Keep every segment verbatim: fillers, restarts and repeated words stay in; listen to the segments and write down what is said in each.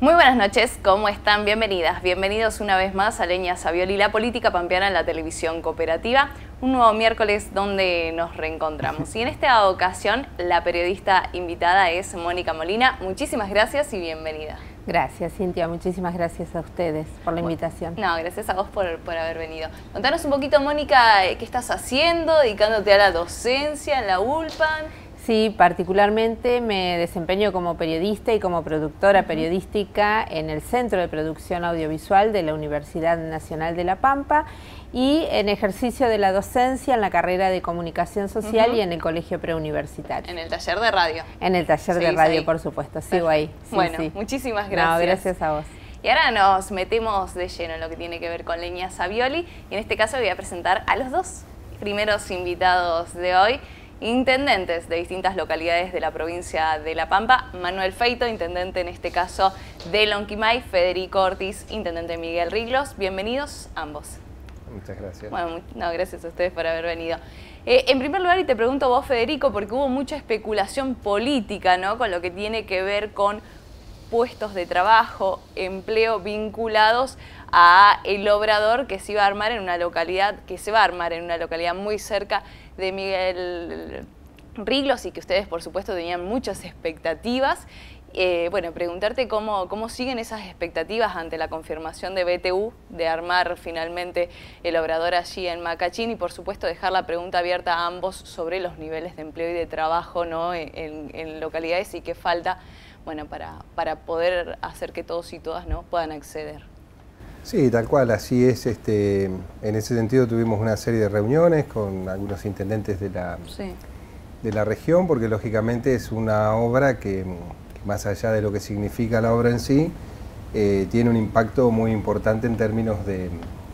Muy buenas noches, ¿cómo están? Bienvenidas, bienvenidos una vez más a Leña Savioli, la política pampeana en la televisión cooperativa. Un nuevo miércoles donde nos reencontramos. Y en esta ocasión la periodista invitada es Mónica Molina. Muchísimas gracias y bienvenida. Gracias, Cintia. Muchísimas gracias a ustedes por la invitación. No, gracias a vos por, por haber venido. Contanos un poquito, Mónica, qué estás haciendo, dedicándote a la docencia en la ULPAN. Sí, particularmente me desempeño como periodista y como productora uh-huh. periodística en el Centro de Producción Audiovisual de la Universidad Nacional de La Pampa y en ejercicio de la docencia en la carrera de Comunicación Social uh-huh. y en el Colegio Preuniversitario. En el taller de radio. En el taller de radio, ahí? Por supuesto, sigo ahí. Sí, bueno, sí. muchísimas gracias. No, gracias a vos. Y ahora nos metemos de lleno en lo que tiene que ver con Leña Savioli y en este caso voy a presentar a los dos primeros invitados de hoy. Intendentes de distintas localidades de la provincia de La Pampa. Manuel Feito, intendente en este caso de Lonquimay. Federico Ortiz, intendente de Miguel Riglos. Bienvenidos ambos. Muchas gracias. Bueno, no, gracias a ustedes por haber venido. Eh, en primer lugar, y te pregunto vos, Federico, porque hubo mucha especulación política, ¿no?, con lo que tiene que ver con puestos de trabajo, empleo vinculados a el obrador que se iba a armar en una localidad, que se va a armar en una localidad muy cerca de Miguel Riglos y que ustedes, por supuesto, tenían muchas expectativas. Eh, bueno, preguntarte cómo, cómo siguen esas expectativas ante la confirmación de B T U de armar finalmente el obrador allí en Macachín y, por supuesto, dejar la pregunta abierta a ambos sobre los niveles de empleo y de trabajo, ¿no?, en, en localidades y qué falta, bueno, para, para poder hacer que todos y todas, ¿no?, puedan acceder. Sí, tal cual, así es. Este, en ese sentido tuvimos una serie de reuniones con algunos intendentes de la, sí. de la región, porque lógicamente es una obra que, que más allá de lo que significa la obra en sí, eh, tiene un impacto muy importante en términos de,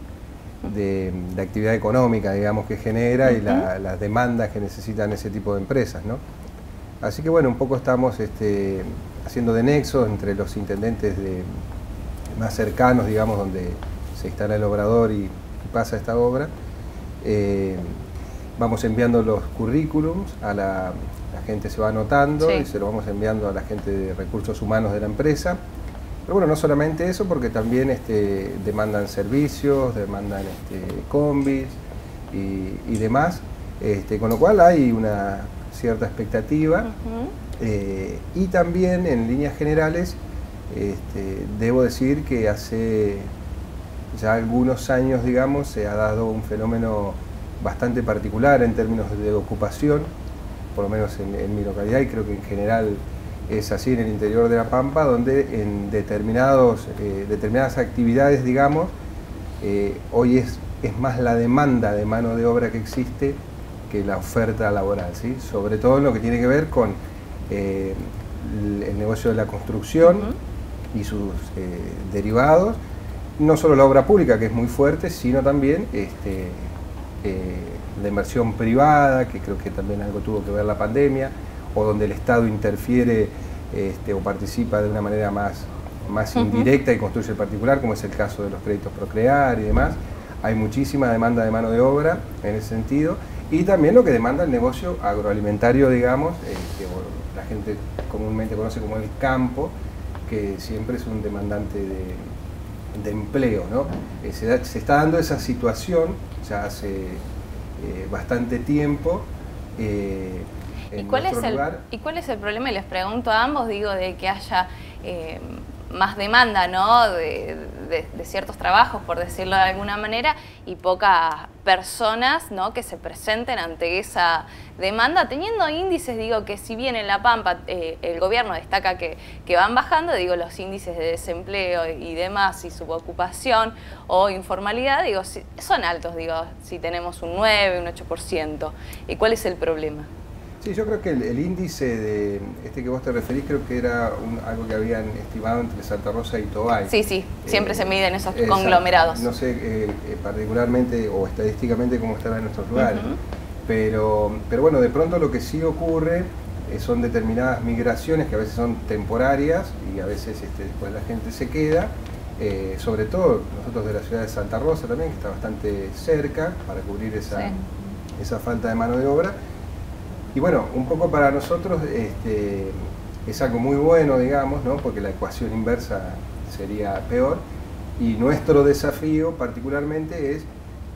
de, de actividad económica, digamos, que genera uh-huh. y la, las demandas que necesitan ese tipo de empresas, ¿no? Así que bueno, un poco estamos este, haciendo de nexo entre los intendentes de más cercanos, digamos, donde se instala el obrador y, y pasa esta obra. Eh, vamos enviando los currículums, a la, la gente se va anotando sí. y se lo vamos enviando a la gente de recursos humanos de la empresa. Pero bueno, no solamente eso, porque también este, demandan servicios, demandan este, combis y, y demás, este, con lo cual hay una cierta expectativa uh-huh. eh, y también en líneas generales Este, debo decir que hace ya algunos años, digamos, se ha dado un fenómeno bastante particular en términos de ocupación, por lo menos en, en mi localidad, y creo que en general es así en el interior de La Pampa, donde en determinados, eh, determinadas actividades, digamos, eh, hoy es, es más la demanda de mano de obra que existe que la oferta laboral, ¿sí? Sobre todo en lo que tiene que ver con eh, el negocio de la construcción, uh-huh. y sus eh, derivados, no solo la obra pública, que es muy fuerte, sino también este, eh, la inversión privada, que creo que también algo tuvo que ver la pandemia, o donde el Estado interfiere este, o participa de una manera más, más uh-huh. indirecta y construye el particular, como es el caso de los créditos Procrear y demás. Hay muchísima demanda de mano de obra en ese sentido, y también lo que demanda el negocio agroalimentario, digamos, eh, que bueno, la gente comúnmente conoce como el campo, que siempre es un demandante de, de empleo, ¿no? Eh, se, da, se está dando esa situación ya hace eh, bastante tiempo eh, en ¿Y cuál nuestro es el, lugar. ¿Y cuál es el problema? Y les pregunto a ambos, digo, de que haya eh, más demanda, ¿no?, de, de, de ciertos trabajos, por decirlo de alguna manera, y pocas personas, ¿no?, que se presenten ante esa demanda, teniendo índices, digo, que si bien en La Pampa eh, el gobierno destaca que, que van bajando, digo, los índices de desempleo y demás, y subocupación o informalidad, digo, si, son altos, digo, si tenemos un nueve, un ocho por ciento. ¿Y cuál es el problema? Sí, yo creo que el, el índice de este que vos te referís, creo que era un, algo que habían estimado entre Santa Rosa y Tobay. Sí, sí, siempre eh, se miden esos esa, conglomerados. No sé eh, eh, particularmente o estadísticamente cómo estará en nuestros lugares, uh-huh. pero, pero bueno, de pronto lo que sí ocurre eh, son determinadas migraciones que a veces son temporarias y a veces este, después la gente se queda, eh, sobre todo nosotros de la ciudad de Santa Rosa también, que está bastante cerca para cubrir esa, sí. esa falta de mano de obra. Y bueno, un poco para nosotros este, es algo muy bueno, digamos, ¿no? Porque la ecuación inversa sería peor, y nuestro desafío particularmente es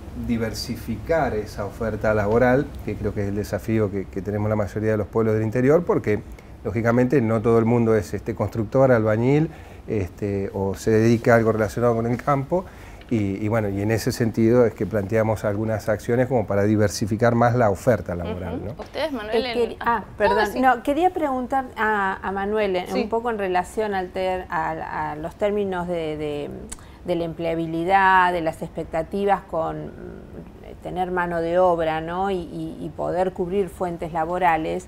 diversificar esa oferta laboral, que creo que es el desafío que, que tenemos la mayoría de los pueblos del interior, porque lógicamente no todo el mundo es este, constructor, albañil, este, o se dedica a algo relacionado con el campo, y, y bueno, y en ese sentido es que planteamos algunas acciones como para diversificar más la oferta laboral, ¿no? Ustedes, Manuel... Eh, quer... Ah, perdón, no, sí. no, quería preguntar a, a Manuel sí. un poco en relación al ter, a, a los términos de, de, de la empleabilidad, de las expectativas con tener mano de obra, ¿no? y, y, y poder cubrir fuentes laborales.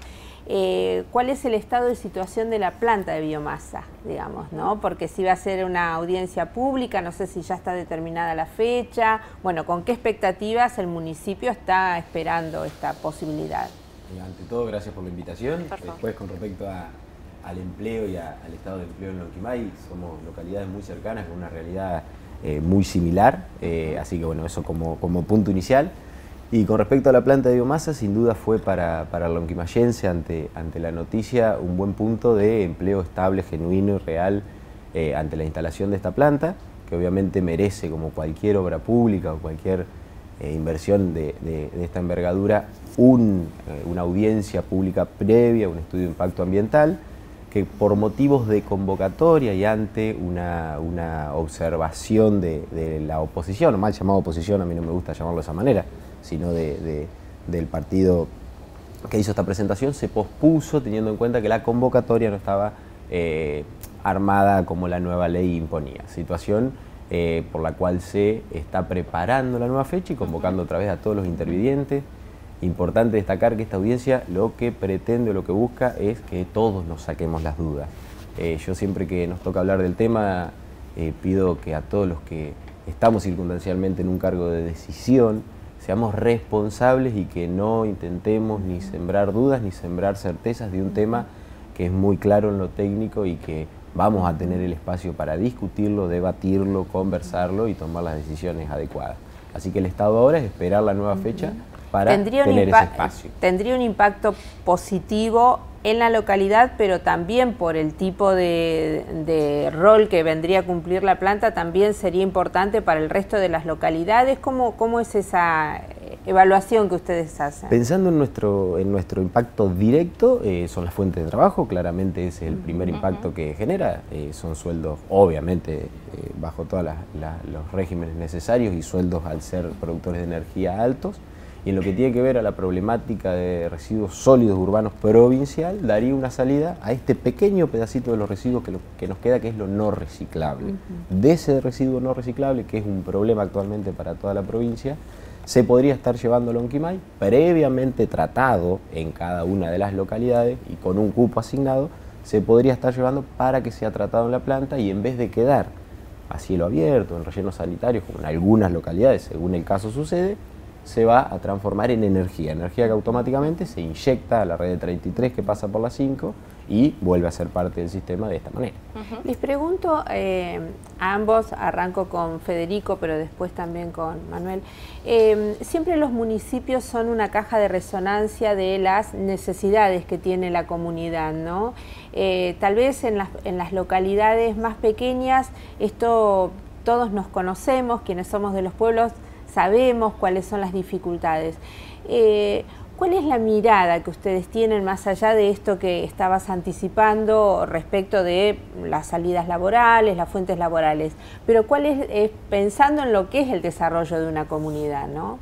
Eh, ¿Cuál es el estado de situación de la planta de biomasa, digamos, ¿no? Porque si va a ser una audiencia pública, no sé si ya está determinada la fecha, bueno, ¿con qué expectativas el municipio está esperando esta posibilidad? Ante todo, gracias por la invitación. Después, con respecto a, al empleo y a, al estado de empleo en Lonquimay, somos localidades muy cercanas con una realidad eh, muy similar, eh, así que bueno, eso como, como punto inicial. Y con respecto a la planta de biomasa, sin duda fue para, para el lonquimayense, ante, ante la noticia, un buen punto de empleo estable, genuino y real eh, ante la instalación de esta planta, que obviamente merece, como cualquier obra pública o cualquier eh, inversión de, de, de esta envergadura, un, eh, una audiencia pública previa, un estudio de impacto ambiental, que por motivos de convocatoria y ante una, una observación de, de la oposición, o mal llamada oposición, a mí no me gusta llamarlo de esa manera, sino de, de, del partido que hizo esta presentación, se pospuso teniendo en cuenta que la convocatoria no estaba eh, armada como la nueva ley imponía. Situación eh, por la cual se está preparando la nueva fecha y convocando otra vez a todos los intervinientes. Importante destacar que esta audiencia lo que pretende o lo que busca es que todos nos saquemos las dudas. Eh, yo siempre que nos toca hablar del tema eh, pido que a todos los que estamos circunstancialmente en un cargo de decisión seamos responsables y que no intentemos ni sembrar dudas ni sembrar certezas de un tema que es muy claro en lo técnico y que vamos a tener el espacio para discutirlo, debatirlo, conversarlo y tomar las decisiones adecuadas. Así que el estado ahora es esperar la nueva fecha para tener ese espacio. Tendría un impacto positivo en la localidad, pero también por el tipo de, de rol que vendría a cumplir la planta, también sería importante para el resto de las localidades. ¿Cómo, cómo es esa evaluación que ustedes hacen? Pensando en nuestro, en nuestro impacto directo, eh, son las fuentes de trabajo, claramente ese es el primer uh-huh. impacto que genera, eh, son sueldos obviamente eh, bajo todos los regímenes necesarios y sueldos al ser productores de energía altos. Y en lo que tiene que ver a la problemática de residuos sólidos urbanos provincial, daría una salida a este pequeño pedacito de los residuos que, lo, que nos queda, que es lo no reciclable. Uh-huh. De ese residuo no reciclable, que es un problema actualmente para toda la provincia, se podría estar llevando a Lonquimay, previamente tratado en cada una de las localidades y con un cupo asignado, se podría estar llevando para que sea tratado en la planta y en vez de quedar a cielo abierto, en rellenos sanitarios, como en algunas localidades, según el caso sucede, se va a transformar en energía, energía que automáticamente se inyecta a la red de treinta y tres que pasa por la cinco y vuelve a ser parte del sistema de esta manera. Uh-huh. Les pregunto eh, a ambos, arranco con Federico, pero después también con Manuel. Eh, siempre los municipios son una caja de resonancia de las necesidades que tiene la comunidad, ¿no? Eh, tal vez en las, en las localidades más pequeñas, esto todos nos conocemos, quienes somos de los pueblos, sabemos cuáles son las dificultades. Eh, ¿Cuál es la mirada que ustedes tienen más allá de esto que estabas anticipando respecto de las salidas laborales, las fuentes laborales? Pero ¿cuál es, eh, pensando en lo que es el desarrollo de una comunidad, ¿no?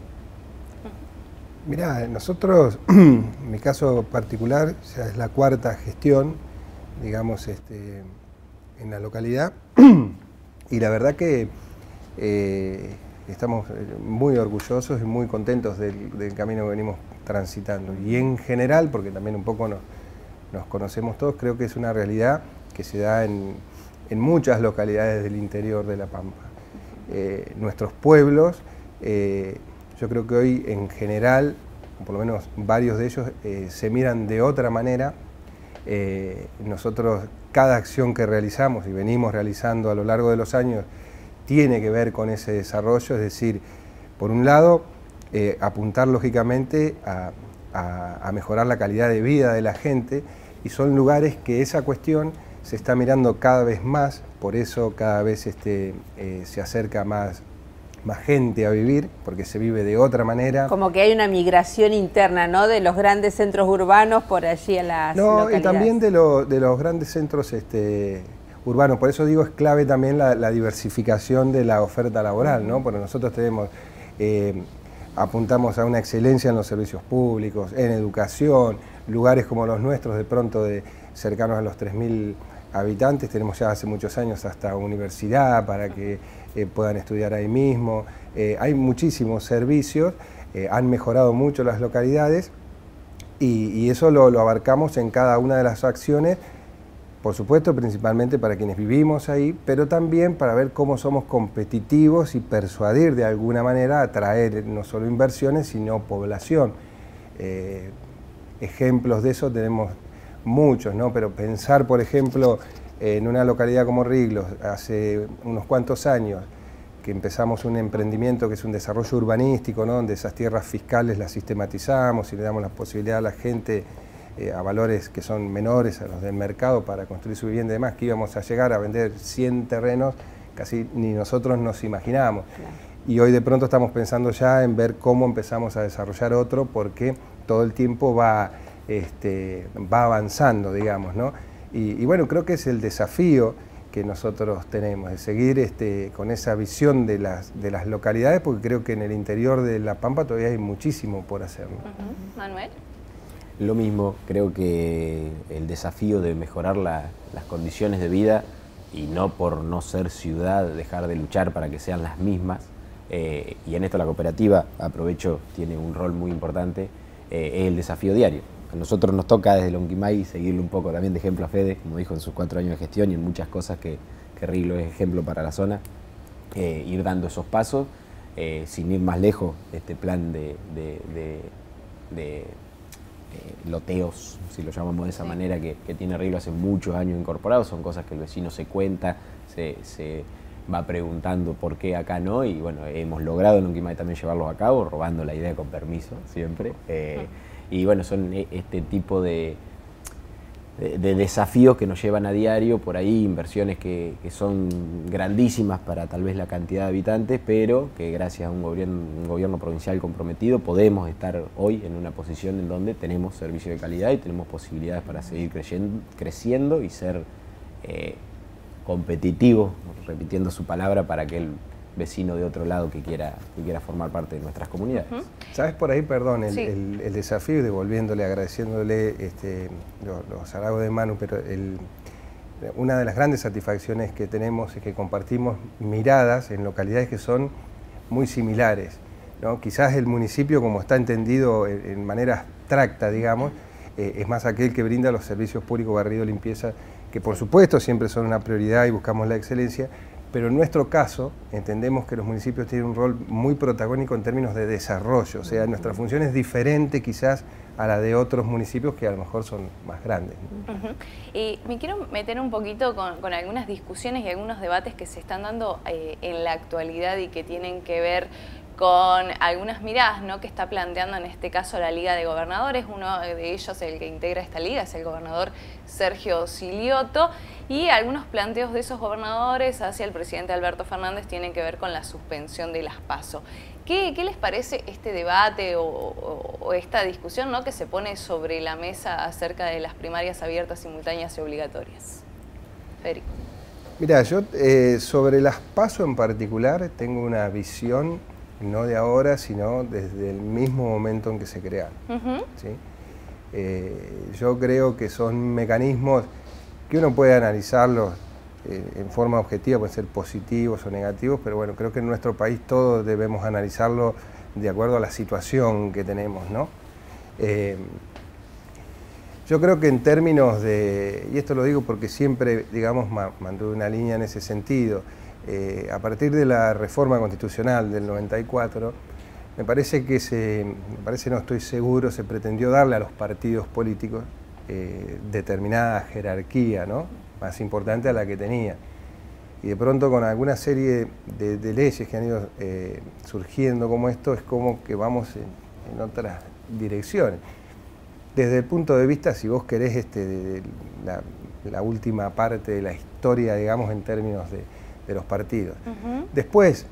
Mirá, nosotros, en mi caso particular, ya es la cuarta gestión, digamos, este, en la localidad, y la verdad que eh, estamos muy orgullosos y muy contentos del, del camino que venimos transitando. Y en general, porque también un poco nos, nos conocemos todos, creo que es una realidad que se da en, en muchas localidades del interior de La Pampa. Eh, nuestros pueblos, eh, yo creo que hoy en general, por lo menos varios de ellos, eh, se miran de otra manera. Eh, nosotros, cada acción que realizamos y venimos realizando a lo largo de los años, tiene que ver con ese desarrollo, es decir, por un lado, eh, apuntar lógicamente a, a, a mejorar la calidad de vida de la gente y son lugares que esa cuestión se está mirando cada vez más, por eso cada vez este, eh, se acerca más, más gente a vivir, porque se vive de otra manera. Como que hay una migración interna, ¿no?, de los grandes centros urbanos por allí a las no, localidades. Y también de, lo, de los grandes centros este, urbanos, por eso digo es clave también la, la diversificación de la oferta laboral, ¿no? Porque nosotros tenemos, eh, apuntamos a una excelencia en los servicios públicos, en educación, lugares como los nuestros de pronto de cercanos a los tres mil habitantes, tenemos ya hace muchos años hasta universidad para que eh, puedan estudiar ahí mismo, eh, hay muchísimos servicios, eh, han mejorado mucho las localidades y, y eso lo, lo abarcamos en cada una de las acciones, por supuesto principalmente para quienes vivimos ahí, pero también para ver cómo somos competitivos y persuadir de alguna manera a atraer no solo inversiones sino población. Eh, ejemplos de eso tenemos muchos, ¿no? Pero pensar, por ejemplo, en una localidad como Riglos, hace unos cuantos años, que empezamos un emprendimiento que es un desarrollo urbanístico, ¿no? Donde esas tierras fiscales las sistematizamos y le damos la posibilidad a la gente eh, a valores que son menores a los del mercado para construir su vivienda y demás, que íbamos a llegar a vender cien terrenos, casi ni nosotros nos imaginábamos. Claro. Y hoy de pronto estamos pensando ya en ver cómo empezamos a desarrollar otro, porque todo el tiempo va... Este, va avanzando, digamos, ¿no? Y, y bueno, creo que es el desafío que nosotros tenemos, de seguir este, con esa visión de las, de las localidades, porque creo que en el interior de La Pampa todavía hay muchísimo por hacer, ¿no? Uh-huh. Manuel. Lo mismo, creo que el desafío de mejorar la, las condiciones de vida, y no por no ser ciudad dejar de luchar para que sean las mismas, eh, y en esto la cooperativa, aprovecho, tiene un rol muy importante, eh, es el desafío diario. A nosotros nos toca desde Lonquimay seguirle un poco también de ejemplo a Fede, como dijo en sus cuatro años de gestión y en muchas cosas que, que Riglos es ejemplo para la zona, eh, ir dando esos pasos, eh, sin ir más lejos, este plan de, de, de, de eh, loteos, si lo llamamos de esa sí. manera, que, que tiene Riglos hace muchos años incorporado, son cosas que el vecino se cuenta, se, se va preguntando por qué acá no, y bueno, hemos logrado en Lonquimay también llevarlos a cabo, robando la idea con permiso, siempre. Eh, sí. Y bueno, son este tipo de, de, de desafíos que nos llevan a diario, por ahí inversiones que, que son grandísimas para tal vez la cantidad de habitantes, pero que gracias a un gobierno, un gobierno provincial comprometido podemos estar hoy en una posición en donde tenemos servicio de calidad y tenemos posibilidades para seguir creyendo, creciendo y ser eh, competitivos, repitiendo su palabra, para que el vecino de otro lado que quiera, que quiera formar parte de nuestras comunidades. Uh-huh. ¿Sabes por ahí, perdón, el, sí. el, el desafío, devolviéndole, agradeciéndole este, los, los halagos de Manu, pero el, una de las grandes satisfacciones que tenemos es que compartimos miradas en localidades que son muy similares, ¿no? Quizás el municipio, como está entendido en, en manera abstracta, digamos, eh, es más aquel que brinda los servicios públicos, barrido, limpieza, que por supuesto siempre son una prioridad y buscamos la excelencia, pero en nuestro caso entendemos que los municipios tienen un rol muy protagónico en términos de desarrollo, o sea, nuestra función es diferente quizás a la de otros municipios que a lo mejor son más grandes. Uh-huh. Y me quiero meter un poquito con, con algunas discusiones y algunos debates que se están dando eh, en la actualidad y que tienen que ver con algunas miradas, ¿no?, que está planteando en este caso la Liga de Gobernadores. Uno de ellos, el que integra esta liga, es el gobernador Sergio Silioto, y algunos planteos de esos gobernadores hacia el presidente Alberto Fernández tienen que ver con la suspensión de las PASO. ¿Qué, qué les parece este debate o, o, o esta discusión, ¿no?, que se pone sobre la mesa acerca de las primarias abiertas, simultáneas y obligatorias? Federico. Mira, yo eh, sobre las PASO en particular tengo una visión no de ahora, sino desde el mismo momento en que se crearon. Uh-huh. ¿Sí? Eh, yo creo que son mecanismos que uno puede analizarlos eh, en forma objetiva, pueden ser positivos o negativos, pero bueno, creo que en nuestro país todos debemos analizarlo de acuerdo a la situación que tenemos, ¿no? Eh, yo creo que en términos de, y esto lo digo porque siempre, digamos, mantuve una línea en ese sentido, Eh, a partir de la reforma constitucional del noventa y cuatro, me parece que se, me parece, no estoy seguro, se pretendió darle a los partidos políticos eh, determinada jerarquía, ¿no?, más importante a la que tenía. Y de pronto con alguna serie de, de leyes que han ido eh, surgiendo como esto, es como que vamos en, en otras direcciones. desde el punto de vista, si vos querés, este, de la, la última parte de la historia, digamos, en términos de, de los partidos. Uh-huh. Después,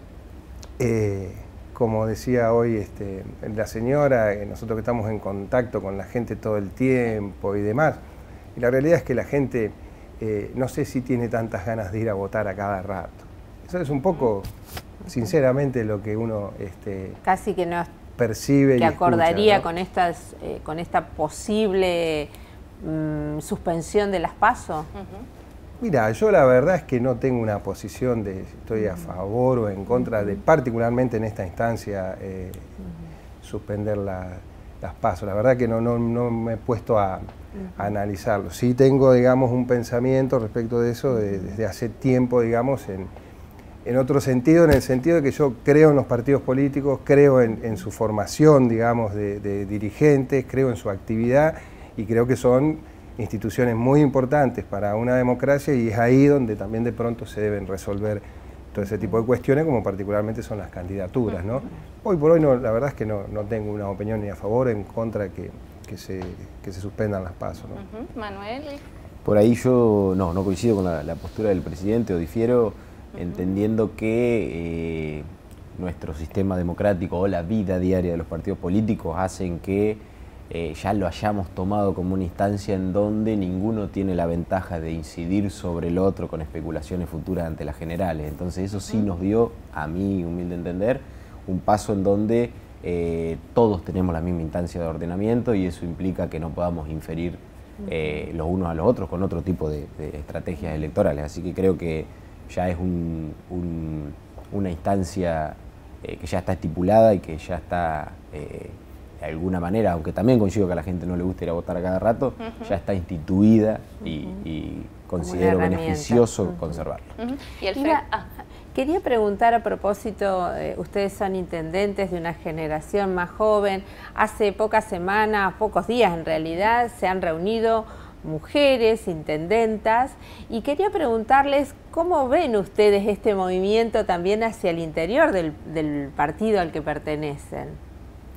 eh, como decía hoy este, la señora, nosotros que estamos en contacto con la gente todo el tiempo y demás, y la realidad es que la gente eh, no sé si tiene tantas ganas de ir a votar a cada rato. Eso es un poco, sinceramente, lo que uno este, casi que no percibe que y acordaría, escucha, ¿no? con estas eh, con esta posible mmm, suspensión de las PASO. Uh-huh. Mira, yo la verdad es que no tengo una posición de si estoy a favor o en contra de, particularmente en esta instancia, eh, uh-huh. suspender la, las PASO. La verdad que no, no, no me he puesto a, uh-huh. a analizarlo. Sí tengo, digamos, un pensamiento respecto de eso de, desde hace tiempo, digamos, en, en otro sentido, en el sentido de que yo creo en los partidos políticos, creo en, en su formación, digamos, de, de dirigentes, creo en su actividad y creo que son instituciones muy importantes para una democracia y es ahí donde también de pronto se deben resolver todo ese tipo de cuestiones, como particularmente son las candidaturas, ¿no? Hoy por hoy no, la verdad es que no, no tengo una opinión ni a favor ni en contra que, que, se, que se suspendan las PASO, ¿no? Uh-huh. Manuel. Por ahí yo no, no coincido con la, la postura del presidente o difiero, uh-huh. entendiendo que eh, nuestro sistema democrático o la vida diaria de los partidos políticos hacen que Eh, ya lo hayamos tomado como una instancia en donde ninguno tiene la ventaja de incidir sobre el otro con especulaciones futuras ante las generales. Entonces eso sí nos dio, a mi humilde entender, un paso en donde eh, todos tenemos la misma instancia de ordenamiento y eso implica que no podamos inferir eh, los unos a los otros con otro tipo de, de estrategias electorales. Así que creo que ya es un, un, una instancia eh, que ya está estipulada y que ya está... Eh, de alguna manera, aunque también coincido que a la gente no le gusta ir a votar a cada rato, uh-huh. ya está instituida y, uh-huh. y considero beneficioso uh-huh. conservarla. Uh-huh. Y el Iba, ah, quería preguntar a propósito, eh, ustedes son intendentes de una generación más joven, hace pocas semanas, pocos días en realidad, se han reunido mujeres, intendentas, y quería preguntarles cómo ven ustedes este movimiento también hacia el interior del, del partido al que pertenecen.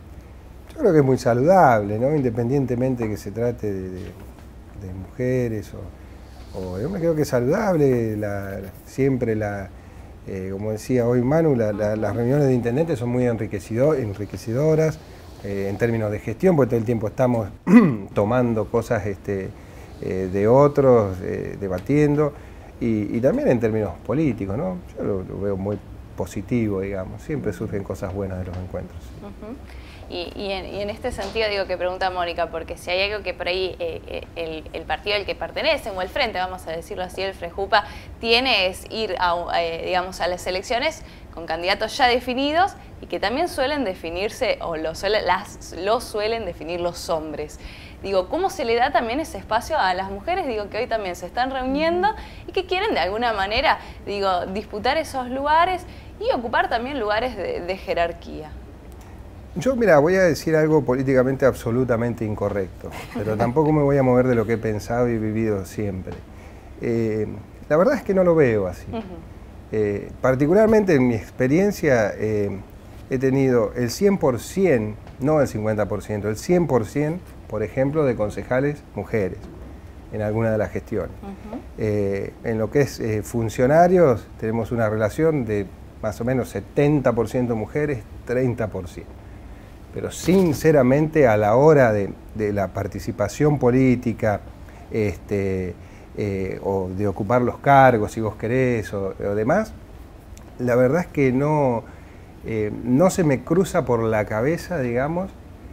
Yo creo que es muy saludable, ¿no? Independientemente de que se trate de, de, de mujeres o, o... Yo me creo que es saludable, la, siempre, la, eh, como decía hoy Manu, la, la, las reuniones de intendentes son muy enriquecido, enriquecedoras eh, en términos de gestión, porque todo el tiempo estamos tomando cosas este, eh, de otros, eh, debatiendo, y, y también en términos políticos, ¿no? Yo lo, lo veo muy positivo, digamos, siempre surgen cosas buenas de los encuentros. Uh-huh. Y, y, en, y en este sentido digo que pregunta Mónica, porque si hay algo que por ahí eh, el, el partido al que pertenecen, o el frente, vamos a decirlo así, el Frejupa, tiene es ir a, eh, digamos, a las elecciones con candidatos ya definidos y que también suelen definirse, o lo, suele, las, lo suelen definir los hombres. Digo, ¿cómo se le da también ese espacio a las mujeres? Digo, que hoy también se están reuniendo y que quieren de alguna manera, digo, disputar esos lugares y ocupar también lugares de, de jerarquía. Yo, mira, voy a decir algo políticamente absolutamente incorrecto, pero tampoco me voy a mover de lo que he pensado y vivido siempre. Eh, la verdad es que no lo veo así. Uh-huh. eh, particularmente en mi experiencia eh, he tenido el cien por ciento, no el cincuenta por ciento, el cien por ciento, por ejemplo, de concejales mujeres en alguna de las gestiones. Uh-huh. eh, en lo que es eh, funcionarios tenemos una relación de más o menos setenta por ciento mujeres, treinta por ciento. Pero sinceramente a la hora de, de la participación política este, eh, o de ocupar los cargos, si vos querés, o, o demás, la verdad es que no, eh, no se me cruza por la cabeza, digamos,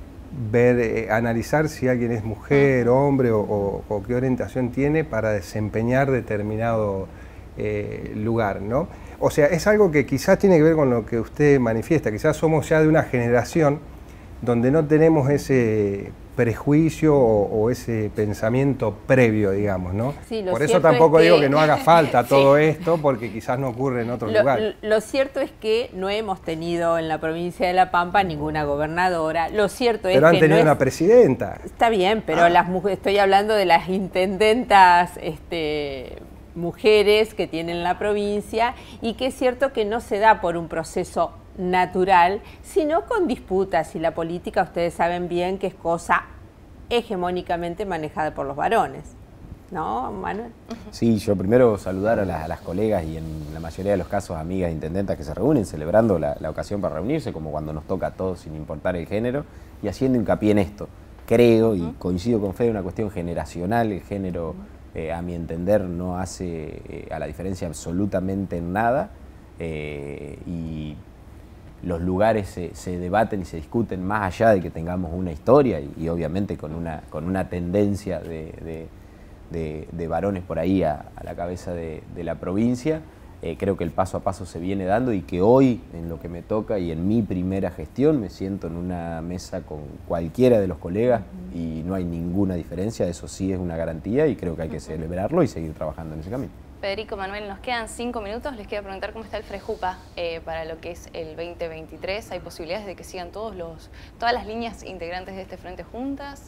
ver, eh, analizar si alguien es mujer, hombre o, o, o qué orientación tiene para desempeñar determinado eh, lugar, ¿no? O sea, es algo que quizás tiene que ver con lo que usted manifiesta, quizás somos ya de una generación donde no tenemos ese prejuicio o, o ese pensamiento previo, digamos, ¿no? Sí, por eso tampoco es que... digo que no haga falta todo sí. esto, porque quizás no ocurre en otro lo, lugar. Lo cierto es que no hemos tenido en la provincia de La Pampa ninguna gobernadora. Lo cierto es pero que han tenido no una es... presidenta. Está bien, pero ah. las mujeres, estoy hablando de las intendentas este, mujeres que tienen la provincia y que es cierto que no se da por un proceso natural, sino con disputas, y la política ustedes saben bien que es cosa hegemónicamente manejada por los varones. ¿No, Manuel? Sí, yo primero saludar a las, a las colegas y en la mayoría de los casos amigas intendentas que se reúnen celebrando la, la ocasión para reunirse, como cuando nos toca a todos sin importar el género, y haciendo hincapié en esto. Creo y coincido con Fede, una cuestión generacional, el género eh, a mi entender no hace eh, a la diferencia absolutamente en nada eh, y los lugares se, se debaten y se discuten más allá de que tengamos una historia y, y obviamente con una, con una tendencia de, de De, de varones por ahí a, a la cabeza de, de la provincia. Eh, creo que el paso a paso se viene dando y que hoy, en lo que me toca y en mi primera gestión, me siento en una mesa con cualquiera de los colegas y no hay ninguna diferencia, eso sí es una garantía y creo que hay que celebrarlo y seguir trabajando en ese camino. Federico, Manuel, nos quedan cinco minutos, les quiero preguntar cómo está el Frejupa eh, para lo que es el veinte veintitrés. ¿Hay posibilidades de que sigan todos los, todas las líneas integrantes de este frente juntas?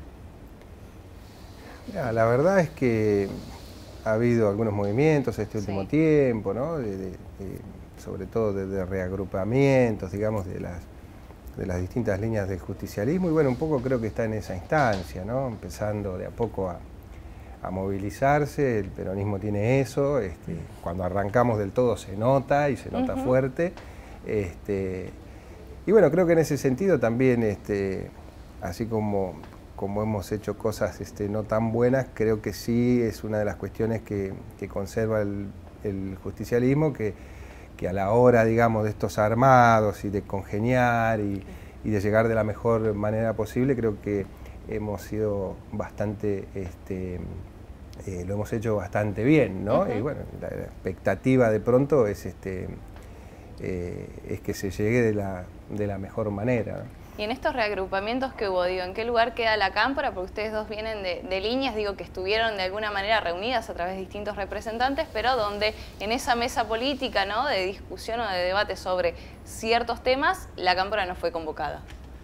Ya, la verdad es que ha habido algunos movimientos este último sí. tiempo, ¿no? de, de, de, sobre todo de, de reagrupamientos, digamos, de las, de las distintas líneas del justicialismo, y bueno, un poco creo que está en esa instancia, ¿no? Empezando de a poco a, a movilizarse. El peronismo tiene eso, este, cuando arrancamos del todo se nota y se nota uh-huh. fuerte, este, y bueno, creo que en ese sentido también, este, así como... como hemos hecho cosas este, no tan buenas, creo que sí es una de las cuestiones que, que conserva el, el justicialismo, que, que a la hora, digamos, de estos armados y de congeniar y, y de llegar de la mejor manera posible, creo que hemos sido bastante, este, eh, lo hemos hecho bastante bien, ¿no? Uh-huh. Y bueno, la, la expectativa de pronto es, este, eh, es que se llegue de la, de la mejor manera, ¿no? Y en estos reagrupamientos que hubo, digo, ¿en qué lugar queda la Cámpora? Porque ustedes dos vienen de, de líneas, digo, que estuvieron de alguna manera reunidas a través de distintos representantes, pero donde en esa mesa política, ¿no?, de discusión o de debate sobre ciertos temas, la Cámpora no fue convocada.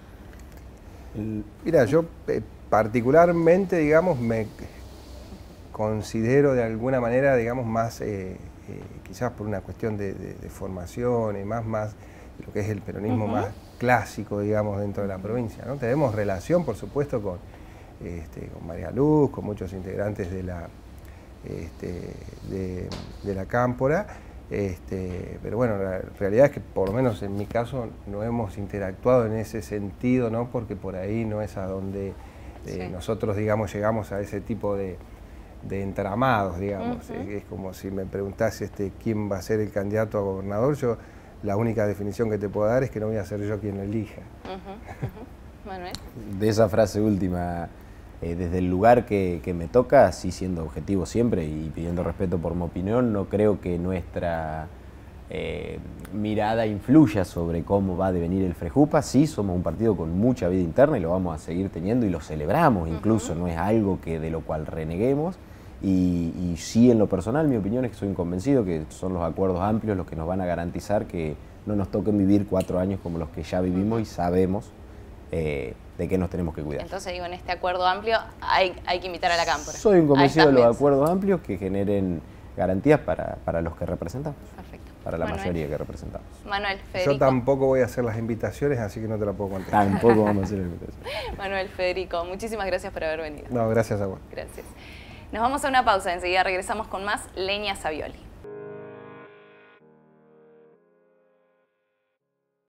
Mira, yo eh, particularmente, digamos, me considero de alguna manera, digamos, más, eh, eh, quizás por una cuestión de, de, de formación y más, más lo que es el peronismo uh-huh. más clásico, digamos, dentro de la provincia, ¿no? Tenemos relación, por supuesto, con, este, con María Luz, con muchos integrantes de la, este, de, de la Cámpora, este, pero bueno, la realidad es que por lo menos en mi caso no hemos interactuado en ese sentido, ¿no? Porque por ahí no es a donde eh, sí. nosotros, digamos, llegamos a ese tipo de, de entramados, digamos. Uh-huh. Es como si me preguntase este, quién va a ser el candidato a gobernador. Yo la única definición que te puedo dar es que no voy a ser yo quien lo elija. Uh-huh, uh-huh. Manuel. De esa frase última, eh, desde el lugar que, que me toca, sí siendo objetivo siempre y pidiendo respeto por mi opinión, no creo que nuestra eh, mirada influya sobre cómo va a devenir el Frejupa. Sí, somos un partido con mucha vida interna y lo vamos a seguir teniendo y lo celebramos incluso, uh-huh. no es algo que de lo cual reneguemos. Y, y sí, en lo personal, mi opinión es que soy un convencido que son los acuerdos amplios los que nos van a garantizar que no nos toquen vivir cuatro años como los que ya vivimos y sabemos eh, de qué nos tenemos que cuidar. Entonces, digo, en este acuerdo amplio hay, hay que invitar a la Cámpora. Soy un convencido de los acuerdos amplios que generen garantías para, para los que representamos. Perfecto. Para la Manuel. mayoría que representamos. Manuel, Federico. Yo tampoco voy a hacer las invitaciones, así que no te la puedo contestar. Tampoco vamos a hacer las invitaciones. Manuel, Federico, muchísimas gracias por haber venido. No, gracias a vos. Gracias. Nos vamos a una pausa, enseguida regresamos con más Leña Savioli.